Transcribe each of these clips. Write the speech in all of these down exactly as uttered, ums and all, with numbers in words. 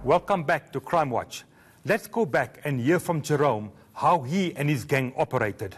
Welcome back to CrimeWatch. Let's go back and hear from Jerome how he and his gang operated.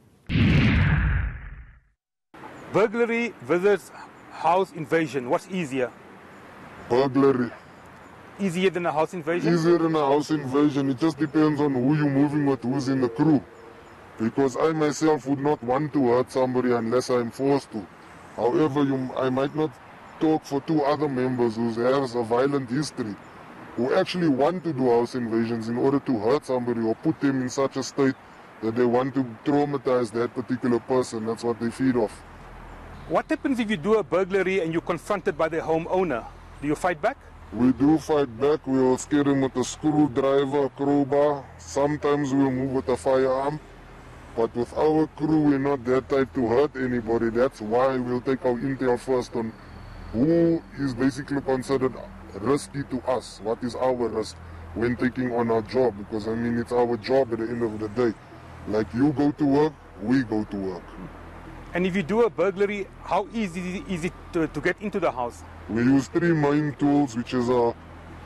Burglary versus house invasion. What's easier? Burglary. Easier than a house invasion? Easier than a house invasion. It just depends on who you're moving with, who's in the crew. Because I myself would not want to hurt somebody unless I'm forced to. However, you, I might not talk for two other members who have a violent history, who actually want to do house invasions in order to hurt somebody or put them in such a state that they want to traumatize that particular person. That's what they feed off. What happens if you do a burglary and you're confronted by the homeowner? Do you fight back? We do fight back. We will scare them with a screwdriver, a crowbar. Sometimes we'll move with a firearm. But with our crew, we're not that type to hurt anybody. That's why we'll take our intel first on who is basically considered risky to us. What is our risk when taking on our job? Because, I mean, it's our job at the end of the day. Like you go to work, we go to work. And if you do a burglary, how easy is it to, to get into the house? We use three main tools, which is a,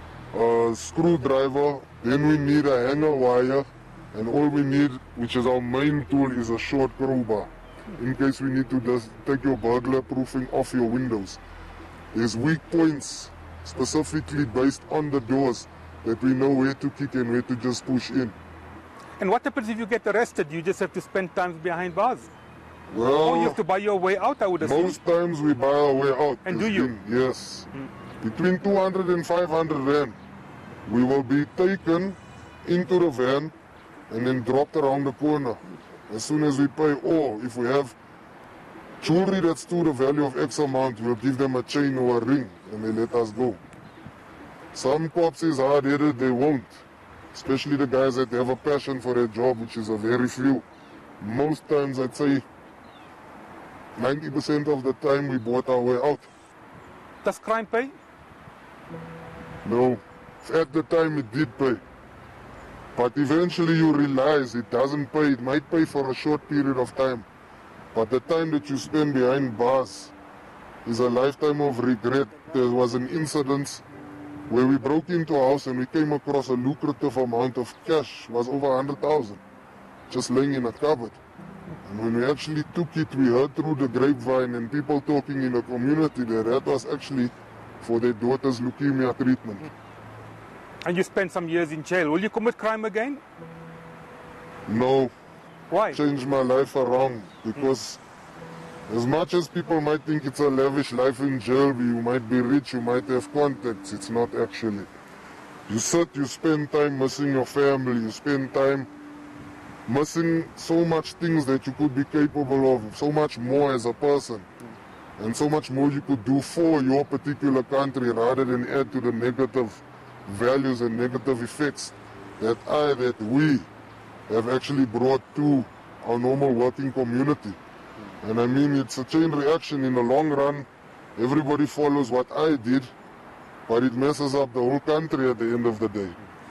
a screwdriver, then we need a hanger wire, and all we need, which is our main tool, is a short crowbar, in case we need to just take your burglar proofing off your windows. There's weak points, specifically based on the doors, that we know where to kick and where to just push in. And what happens if you get arrested? You just have to spend time behind bars? Well, or you have to buy your way out, I would assume. Most times we buy our way out. And do you? Been, yes. Mm. Between two hundred and five hundred rand, we will be taken into the van and then dropped around the corner. As soon as we pay, or if we have jewelry that's to the value of X amount, we'll give them a chain or a ring and they let us go. Some cops is hard-headed, they won't. Especially the guys that have a passion for their job, which is a very few. Most times, I'd say ninety percent of the time we bought our way out. Does crime pay? No. At the time it did pay. But eventually you realize it doesn't pay. It might pay for a short period of time. But the time that you spend behind bars is a lifetime of regret. There was an incident where we broke into a house and we came across a lucrative amount of cash. It was over one hundred thousand, just laying in a cupboard. And when we actually took it, we heard through the grapevine and people talking in the community that that was actually for their daughter's leukemia treatment. And you spent some years in jail. Will you commit crime again? No. Why? Changed my life around because as much as people might think it's a lavish life in jail, you might be rich, you might have contacts, it's not actually. You sit, you spend time missing your family, you spend time missing so much things that you could be capable of, so much more as a person, and so much more you could do for your particular country rather than add to the negative values and negative effects that I, that we have actually brought to our normal working community. And I mean, it's a chain reaction in the long run. Everybody follows what I did, but it messes up the whole country at the end of the day.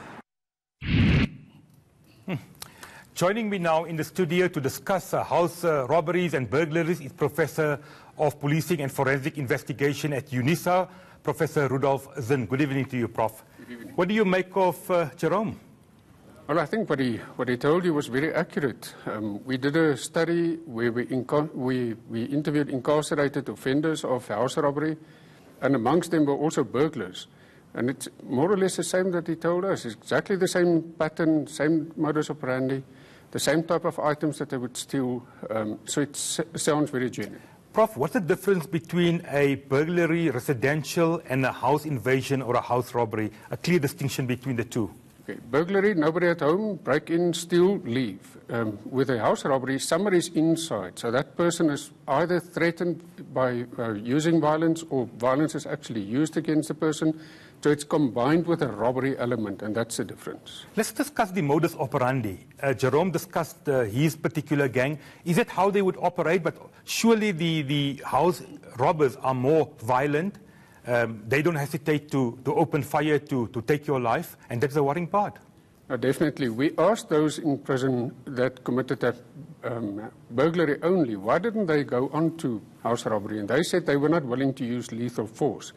Hmm. Joining me now in the studio to discuss uh, house uh, robberies and burglaries is Professor of Policing and Forensic Investigation at UNISA, Professor Rudolf Zinn. Good evening to you, Prof. Good evening. What do you make of uh, Jerome? Well, I think what he, what he told you was very accurate. Um, we did a study where we, we, we interviewed incarcerated offenders of house robbery, and amongst them were also burglars. And it's more or less the same that he told us. It's exactly the same pattern, same modus operandi, the same type of items that they would steal. Um, so it sounds very genuine. Prof, what's the difference between a burglary, residential, and a house invasion or a house robbery? A clear distinction between the two. Okay. Burglary, nobody at home, break in, steal, leave. Um, with a house robbery, somebody's inside. So that person is either threatened by uh, using violence or violence is actually used against the person. So it's combined with a robbery element, and that's the difference. Let's discuss the modus operandi. Uh, Jerome discussed uh, his particular gang. Is it how they would operate? But surely the, the house robbers are more violent. Um, they don't hesitate to, to open fire to, to take your life, and that's the worrying part. Uh, definitely. We asked those in prison that committed that um, burglary only, why didn't they go on to house robbery? And they said they were not willing to use lethal force.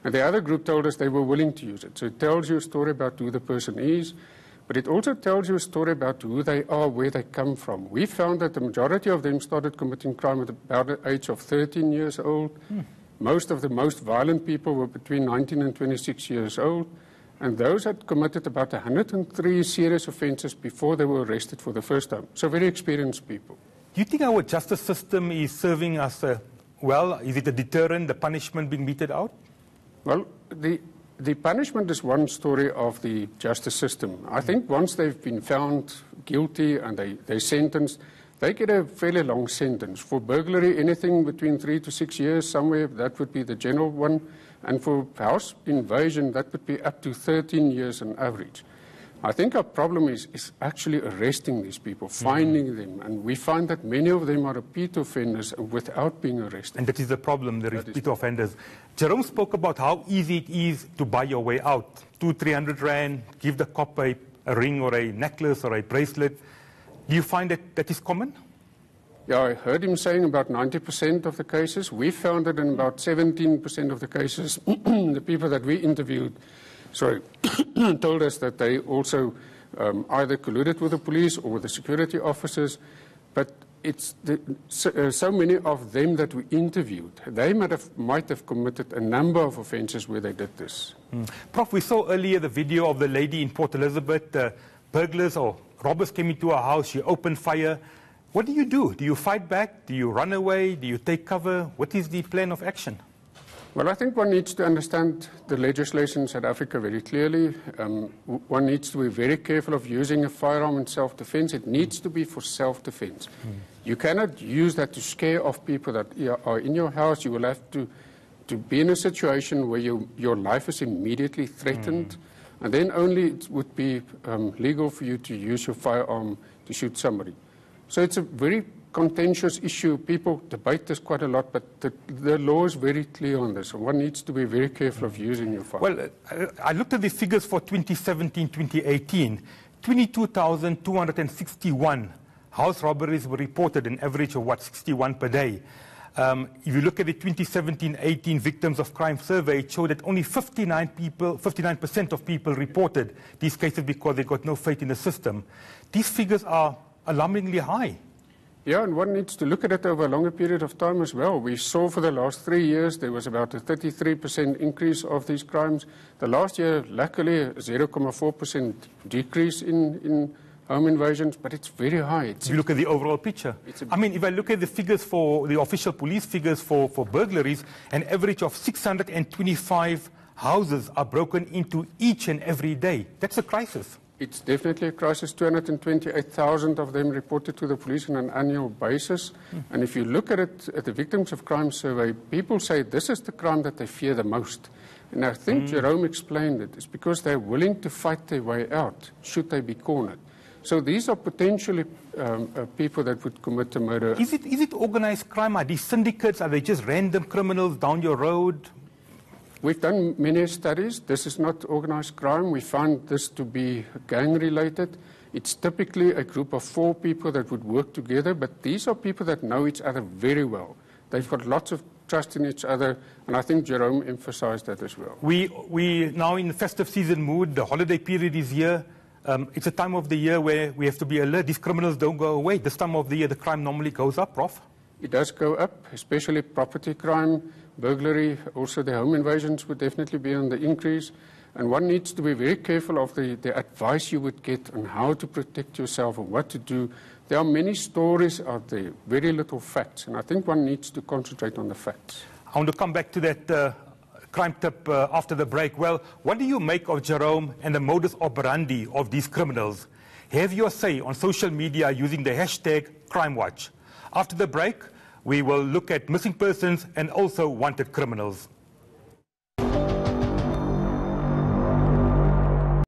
And the other group told us they were willing to use it. So it tells you a story about who the person is, but it also tells you a story about who they are, where they come from. We found that the majority of them started committing crime at about the age of thirteen years old. Hmm. Most of the most violent people were between nineteen and twenty-six years old. And those had committed about one hundred three serious offences before they were arrested for the first time. So very experienced people. Do you think our justice system is serving us uh, well? Is it a deterrent, the punishment being meted out? Well, the, the punishment is one story of the justice system. I think once they've been found guilty and they, they're sentenced, they get a fairly long sentence. For burglary, anything between three to six years, somewhere, that would be the general one. And for house invasion, that would be up to thirteen years on average. I think our problem is, is actually arresting these people, finding mm-hmm. them. And we find that many of them are repeat offenders without being arrested. And that is the problem, the that repeat offenders. Jerome spoke about how easy it is to buy your way out. Two, three hundred rand, give the cop a, a ring or a necklace or a bracelet. Do you find that that is common? Yeah, I heard him saying about ninety percent of the cases. We found that in about seventeen percent of the cases, the people that we interviewed, sorry, told us that they also um, either colluded with the police or with the security officers. But it's the, so, uh, so many of them that we interviewed, they might have, might have committed a number of offences where they did this. Mm. Prof, we saw earlier the video of the lady in Port Elizabeth. Uh, burglars or robbers came into her house, she opened fire. What do you do? Do you fight back? Do you run away? Do you take cover? What is the plan of action? Well, I think one needs to understand the legislation in South Africa very clearly. Um, one needs to be very careful of using a firearm in self-defense. It needs to be for self-defense. Mm. You cannot use that to scare off people that are in your house. You will have to, to be in a situation where you, your life is immediately threatened, mm. and then only it would be um, legal for you to use your firearm to shoot somebody. So it's a very contentious issue. People debate this quite a lot, but the, the law is very clear on this. One needs to be very careful of using your firearm. Well, I looked at the figures for twenty seventeen twenty eighteen. twenty-two thousand two hundred sixty-one house robberies were reported, an average of, what, sixty-one per day. Um, if you look at the twenty seventeen eighteen Victims of Crime survey, it showed that only fifty-nine people, fifty-nine percent of people reported these cases because they got no faith in the system. These figures are alarmingly high. Yeah, and one needs to look at it over a longer period of time as well. We saw for the last three years there was about a thirty-three percent increase of these crimes. The last year, luckily, a zero point four percent decrease in, in home invasions, but it's very high. It's if you look at the overall picture. I mean, if I look at the figures for the official police figures for, for burglaries, an average of six hundred twenty-five houses are broken into each and every day. That's a crisis. It's definitely a crisis. two hundred twenty-eight thousand of them reported to the police on an annual basis. Mm. And if you look at it, at the Victims of Crime survey, people say this is the crime that they fear the most. And I think mm. Jerome explained it. It's because they're willing to fight their way out, should they be cornered. So these are potentially um, uh, people that would commit a murder. Is it, is it organized crime? Are these syndicates? Are they just random criminals down your road? We've done many studies. This is not organized crime. We found this to be gang-related. It's typically a group of four people that would work together, but these are people that know each other very well. They've got lots of trust in each other, and I think Jerome emphasized that as well. We, we now in the festive season mood, the holiday period is here. Um, it's a time of the year where we have to be alert. These criminals don't go away. This time of the year, the crime normally goes up, Prof It does go up, especially property crime. Burglary, also the home invasions would definitely be on the increase. And one needs to be very careful of the, the advice you would get on how to protect yourself and what to do. There are many stories out there, very little facts. And I think one needs to concentrate on the facts. I want to come back to that uh, crime tip uh, after the break. Well, what do you make of Jerome and the modus operandi of these criminals? Have your say on social media using the hashtag CrimeWatch. After the break, we will look at missing persons and also wanted criminals.